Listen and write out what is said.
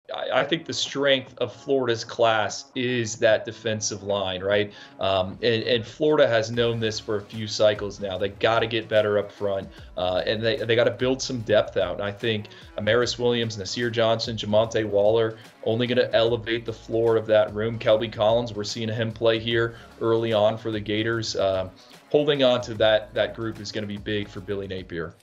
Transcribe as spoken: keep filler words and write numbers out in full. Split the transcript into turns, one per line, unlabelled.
I, I think the strength of Florida's class is that defensive line, right? Um, and, and Florida has known this for a few cycles now. They got to get better up front, uh, and they they got to build some depth out. And I think Amaris Williams, Nasir Johnson, Jamonte Waller only going to elevate the floor of that room. Kelby Collins, we're seeing him play here early on for the Gators. Um, holding on to that that group is going to be big for Billy Napier.